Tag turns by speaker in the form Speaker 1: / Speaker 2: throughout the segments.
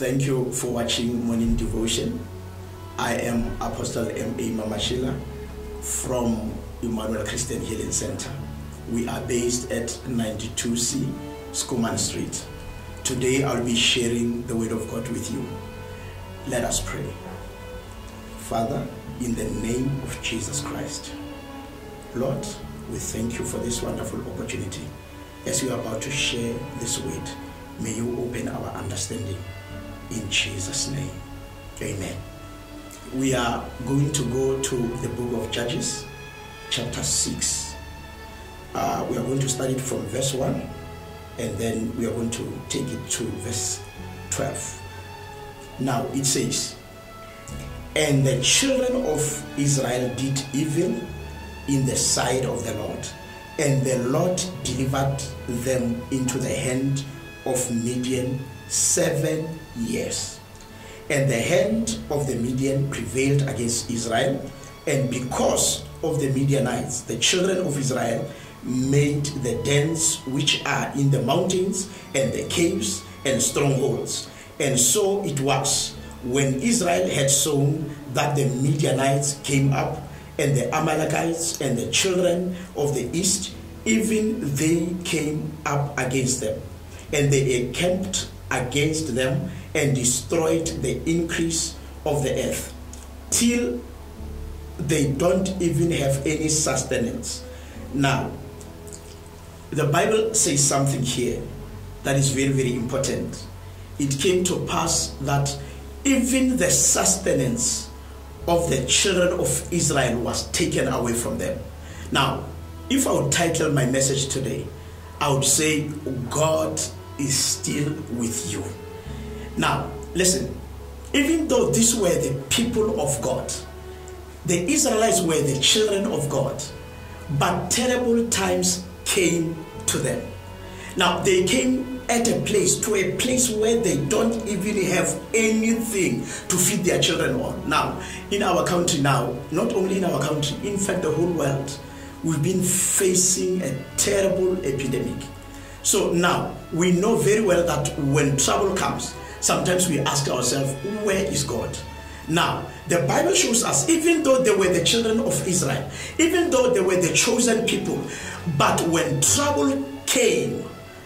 Speaker 1: Thank you for watching Morning Devotion. I am Apostle M.A. Mamashila from Emmanuel Christian Healing Center. We are based at 92C Schoeman Street. Today I'll be sharing the Word of God with you. Let us pray. Father, in the name of Jesus Christ, Lord, we thank you for this wonderful opportunity. As we are about to share this word, may you open our understanding. In Jesus' name, amen. We are going to go to the book of Judges, chapter 6. We are going to start it from verse 1, and then we are going to take it to verse 12. Now it says, "And the children of Israel did evil in the sight of the Lord, and the Lord delivered them into the hand of Midian 7 years. And the hand of the Midian prevailed against Israel, and because of the Midianites, the children of Israel made the dens which are in the mountains, and the caves and strongholds. And so it was, when Israel had sown, that the Midianites came up, and the Amalekites and the children of the east, even they came up against them. And they encamped against them and destroyed the increase of the earth, till they don't even have any sustenance." Now, the Bible says something here that is very, very important. It came to pass that even the sustenance of the children of Israel was taken away from them. Now, if I would title my message today, I would say, God is still with you. Now, listen, even though these were the people of God, the Israelites were the children of God, but terrible times came to them. Now, they came to a place where they don't even have anything to feed their children on. Now, in our country now, not only in our country, in fact the whole world, we've been facing a terrible epidemic. So now, we know very well that when trouble comes, sometimes we ask ourselves, where is God? Now, the Bible shows us, even though they were the children of Israel, even though they were the chosen people, but when trouble came,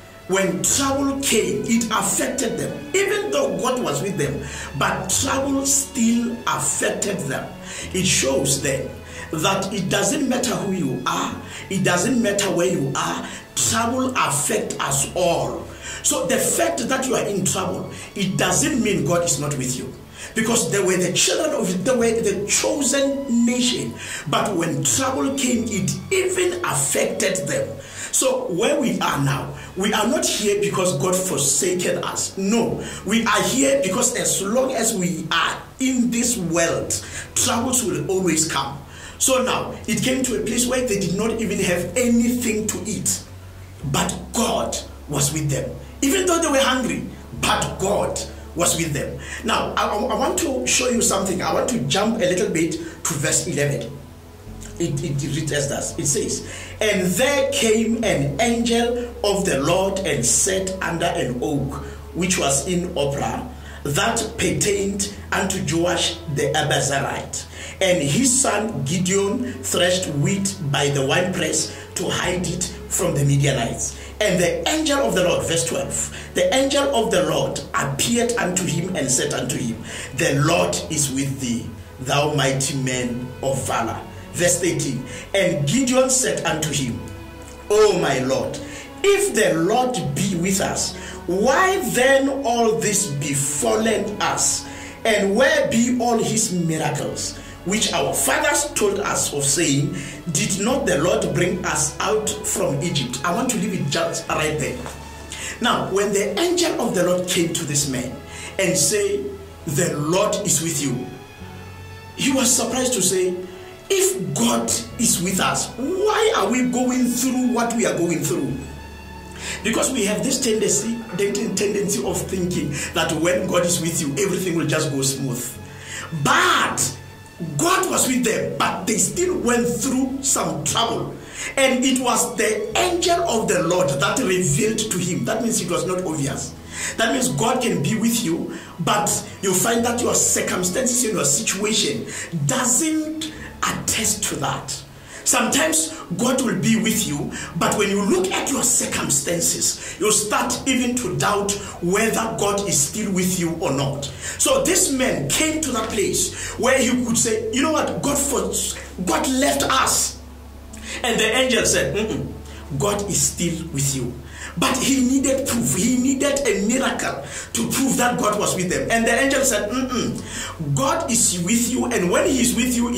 Speaker 1: it affected them. Even though God was with them, but trouble still affected them. It shows then that it doesn't matter who you are, it doesn't matter where you are, trouble affects us all. So the fact that you are in trouble, it doesn't mean God is not with you. Because they were the children of, they were the chosen nation. But when trouble came, it even affected them. So where we are now, we are not here because God forsaken us. No, we are here because as long as we are in this world, troubles will always come. So now, it came to a place where they did not even have anything to eat. But God was with them. Even though they were hungry, but God was with them. Now, I want to show you something. I want to jump a little bit to verse 11. It reads as thus. It says, "And there came an angel of the Lord and sat under an oak, which was in Ophrah, that pertained unto Joash the Abiezrite. And his son Gideon threshed wheat by the winepress to hide it from the Midianites. And the angel of the Lord," verse 12, "the angel of the Lord appeared unto him and said unto him, The Lord is with thee, thou mighty man of valor." Verse 13, "And Gideon said unto him, O my Lord, if the Lord be with us, why then all this befallen us? And where be all his miracles, which our fathers told us of, saying, Did not the Lord bring us out from Egypt?" I want to leave it just right there. Now, when the angel of the Lord came to this man and said, "The Lord is with you," he was surprised to say, if God is with us, why are we going through what we are going through? Because we have this tendency of thinking that when God is with you, everything will just go smooth. But God was with them, but they still went through some trouble. And it was the angel of the Lord that revealed to him. That means it was not obvious. That means God can be with you, but you find that your circumstances and your situation doesn't attest to that. Sometimes God will be with you, but when you look at your circumstances, you start even to doubt whether God is still with you or not. So this man came to that place where he could say, you know what, God left us. And the angel said, God is still with you. But he needed proof. He needed a miracle to prove that God was with them. And the angel said, God is with you, and when he is with you,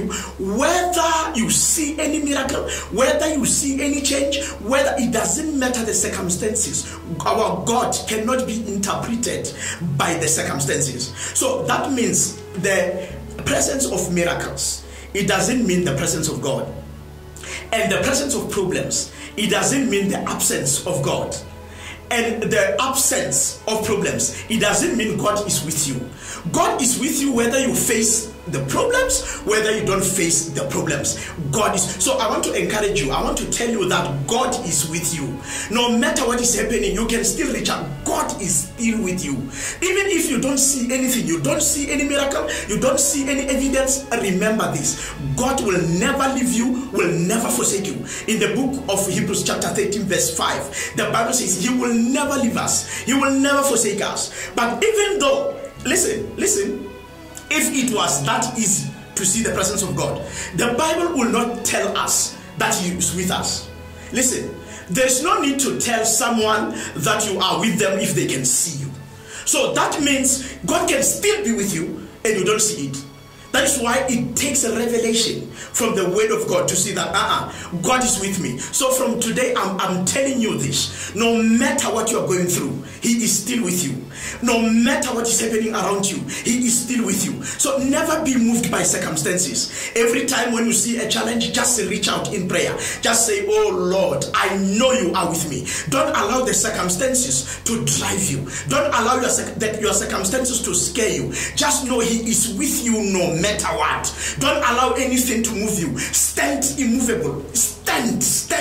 Speaker 1: whether you see any miracle, whether you see any change, whether it doesn't matter the circumstances, our God cannot be interpreted by the circumstances. So that means the presence of miracles, it doesn't mean the presence of God. And the presence of problems, it doesn't mean the absence of God. And the absence of problems, it doesn't mean God is with you. God is with you whether you face the problems, whether you don't face the problems. God is. So I want to encourage you. I want to tell you that God is with you. No matter what is happening, you can still reach out. God is still with you. Even if you don't see anything, you don't see any miracle, you don't see any evidence, remember this. God will never leave you, will never forsake you. In the book of Hebrews chapter 13 verse 5, the Bible says he will never leave us. He will never forsake us. But even though, listen, if it was that easy to see the presence of God, the Bible will not tell us that he is with us. Listen, there's no need to tell someone that you are with them if they can see you. So that means God can still be with you and you don't see it. That is why it takes a revelation from the word of God to see that God is with me. So from today, I'm telling you this. No matter what you are going through, he is still with you. No matter what is happening around you, he is still with you. So never be moved by circumstances. Every time when you see a challenge, just reach out in prayer. Just say, oh Lord, I know you are with me. Don't allow the circumstances to drive you. Don't allow your circumstances to scare you. Just know he is with you no matter what. Don't allow anything to move you. Stand immovable. Stand.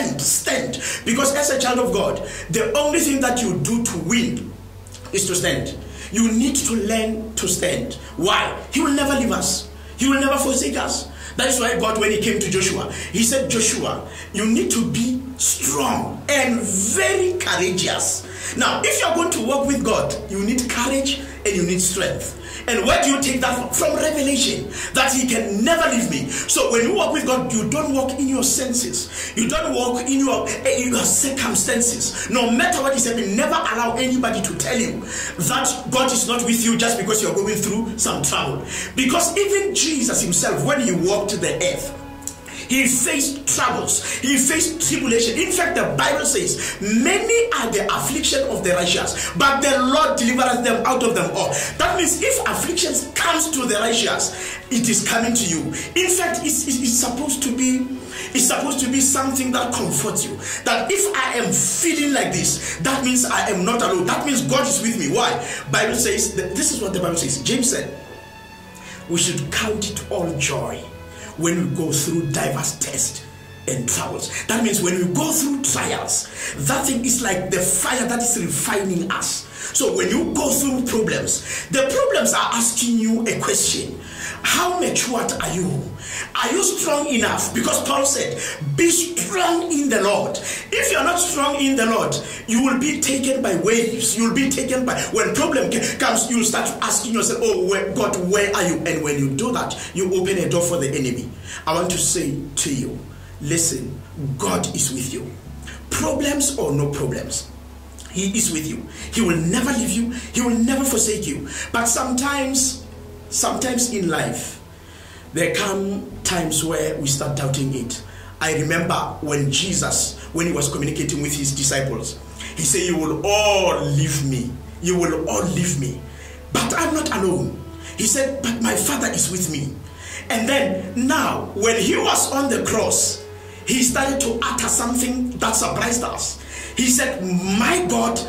Speaker 1: Because as a child of God, the only thing that you do to win is to stand. You need to learn to stand. Why? He will never leave us. He will never forsake us. That is why God, when he came to Joshua, he said, Joshua, you need to be strong and very courageous. Now, if you are going to walk with God, you need courage and you need strength. And where do you take that from? From revelation, that he can never leave me. So when you walk with God, you don't walk in your senses. You don't walk in your circumstances. No matter what is happening, never allow anybody to tell you that God is not with you just because you're going through some trouble. Because even Jesus himself, when he walked the earth, he faced troubles. He faced tribulation. In fact, the Bible says, many are the affliction of the righteous, but the Lord delivereth them out of them all. That means if afflictions comes to the righteous, it is coming to you. In fact, it's supposed to be something that comforts you. That if I am feeling like this, that means I am not alone. That means God is with me. Why? Bible says, this is what the Bible says. James said, we should count it all joy when we go through diverse tests and troubles. That means when we go through trials, that thing is like the fire that is refining us. So when you go through problems, the problems are asking you a question. How matured are you? Are you strong enough? Because Paul said, be strong in the Lord. If you're not strong in the Lord, you will be taken by waves. You will be taken by, when problem comes, you'll start asking yourself, oh, God, where are you? And when you do that, you open a door for the enemy. I want to say to you, listen, God is with you. Problems or no problems, he is with you. He will never leave you. He will never forsake you. But sometimes in life, there come times where we start doubting it. I remember when Jesus, when he was communicating with his disciples, he said, you will all leave me. You will all leave me. But I'm not alone. He said, but my Father is with me. And then now, when he was on the cross, he started to utter something that surprised us. He said, my God,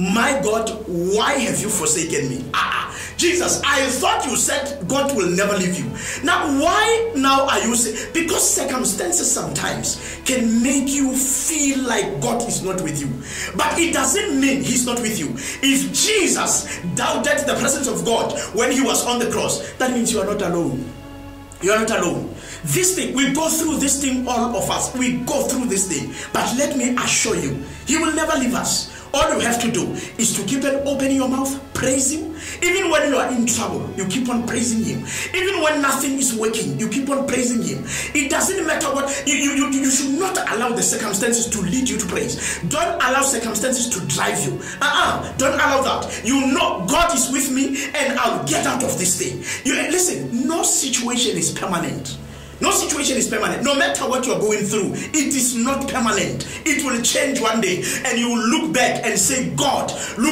Speaker 1: why have you forsaken me? Jesus, I thought you said God will never leave you. Now, why now are you saying? Because circumstances sometimes can make you feel like God is not with you. But it doesn't mean he's not with you. If Jesus doubted the presence of God when he was on the cross, that means you are not alone. You are not alone. This thing, we go through this thing, all of us. We go through this thing. But let me assure you, he will never leave us. All you have to do is to keep on opening your mouth, praise him. Even when you are in trouble, you keep on praising him. Even when nothing is working, you keep on praising him. It doesn't matter what, you should not allow the circumstances to lead you to praise. Don't allow circumstances to drive you. Don't allow that. You know God is with me and I'll get out of this thing. Listen, no situation is permanent. No situation is permanent. No matter what you're going through, it is not permanent. It will change one day and you will look back and say, God,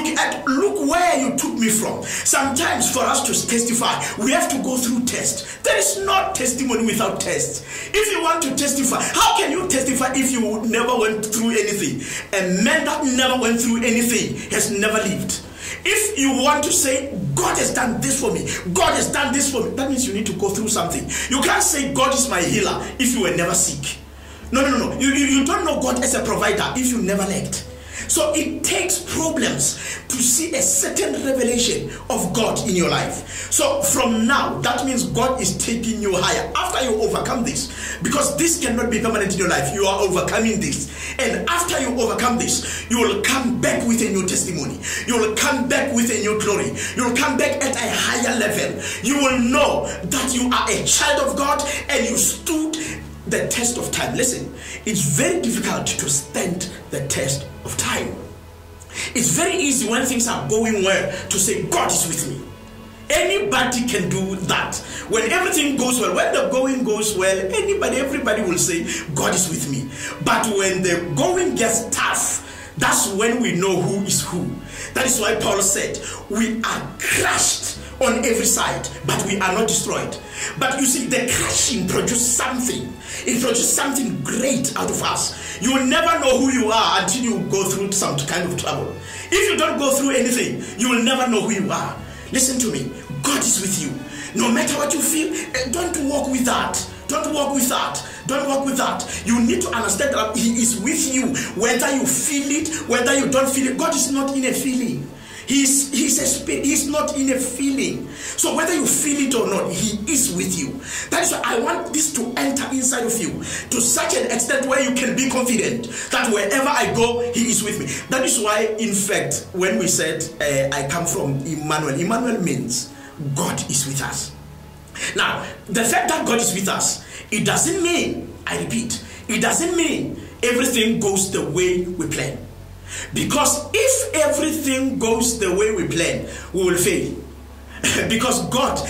Speaker 1: look where you took me from. Sometimes for us to testify, we have to go through tests. There is no testimony without tests. If you want to testify, how can you testify if you never went through anything? A man that never went through anything has never lived. If you want to say, God has done this for me, God has done this for me, that means you need to go through something. You can't say God is my healer if you were never sick. No. You don't know God as a provider if you never lacked. So it takes problems to see a certain revelation of God in your life. So from now, that means God is taking you higher. After you overcome this, because this cannot be permanent in your life, you are overcoming this. And after you overcome this, you will come back with a new testimony. You will come back with a new glory. You will come back at a higher level. You will know that you are a child of God and you stood the test of time. Listen, it's very difficult to stand the test of time. It's very easy when things are going well to say God is with me. Anybody can do that. When everything goes well, when the going goes well, everybody will say God is with me. But when the going gets tough, that's when we know who is who. That is why Paul said, we are crushed on every side, but we are not destroyed. But you see, the crushing produced something. It produced something great out of us. You will never know who you are until you go through some kind of trouble. If you don't go through anything, you will never know who you are. Listen to me. God is with you. No matter what you feel, don't walk with that. Don't walk with that. Don't walk with that. You need to understand that he is with you. Whether you feel it, whether you don't feel it. God is not in a feeling. He's a spirit. He's not in a feeling. So whether you feel it or not, he is with you. That is why I want this to enter inside of you to such an extent where you can be confident that wherever I go, he is with me. That is why, in fact, when we said I come from Emmanuel, Emmanuel means God is with us. Now, the fact that God is with us, it doesn't mean, I repeat, it doesn't mean everything goes the way we plan. Because if everything goes the way we plan, we will fail. Because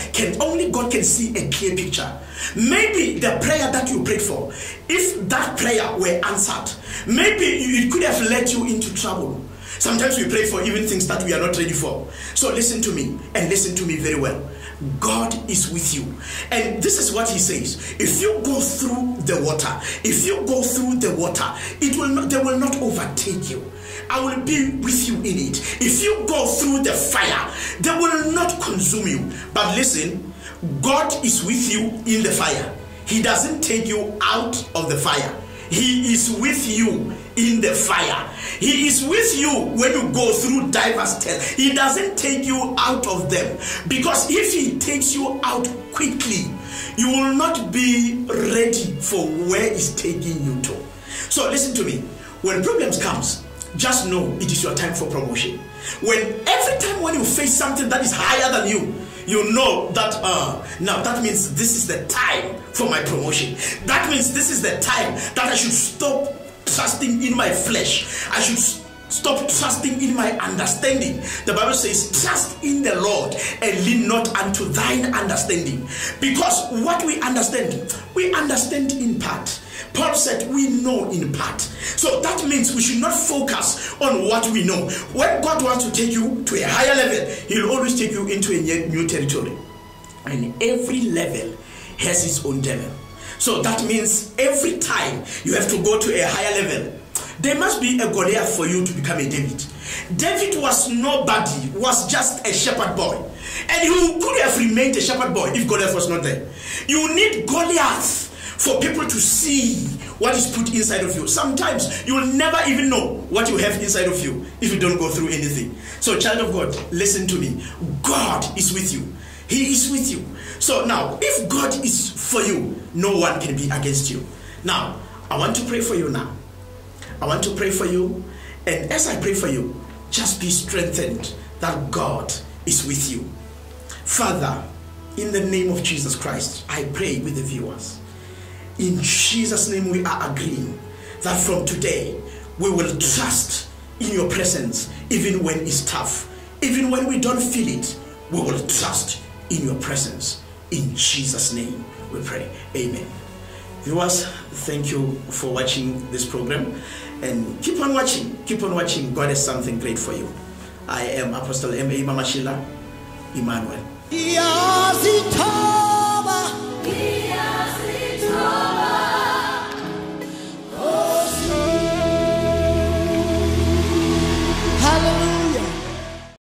Speaker 1: only God can see a clear picture. Maybe the prayer that you prayed for, if that prayer were answered, maybe it could have led you into trouble. Sometimes we pray for even things that we are not ready for. So listen to me, and listen to me very well. God is with you. And this is what he says. If you go through the water, they will not overtake you. I will be with you in it. If you go through the fire, they will not consume you. But listen, God is with you in the fire. He doesn't take you out of the fire. He is with you in the fire. He is with you when you go through diverse tests. He doesn't take you out of them. Because if he takes you out quickly, you will not be ready for where he's taking you to. So listen to me. When problems comes, just know it is your time for promotion. Every time when you face something that is higher than you, you know that now that means this is the time for my promotion. That means this is the time that I should stop trusting in my flesh. I should stop trusting in my understanding. The Bible says, trust in the Lord and lean not unto thine understanding. Because what we understand in part. Paul said we know in part. So that means we should not focus on what we know. When God wants to take you to a higher level, he'll always take you into a new territory. And every level has its own devil. So that means every time you have to go to a higher level, there must be a Goliath for you to become a David. David was nobody, was just a shepherd boy. And he could have remained a shepherd boy if Goliath was not there. You need Goliath for people to see what is put inside of you. Sometimes you will never even know what you have inside of you if you don't go through anything. So child of God, listen to me. God is with you. He is with you. So now, if God is for you, no one can be against you. Now, I want to pray for you now. I want to pray for you. And as I pray for you, just be strengthened that God is with you. Father, in the name of Jesus Christ, I pray with the viewers. In Jesus' name we are agreeing that from today we will trust in your presence even when it's tough. Even when we don't feel it, we will trust in your presence. In Jesus' name we pray. Amen. Viewers, thank you for watching this program. And keep on watching. Keep on watching. God has something great for you. I am Apostle M.A. Mamashila, Emmanuel.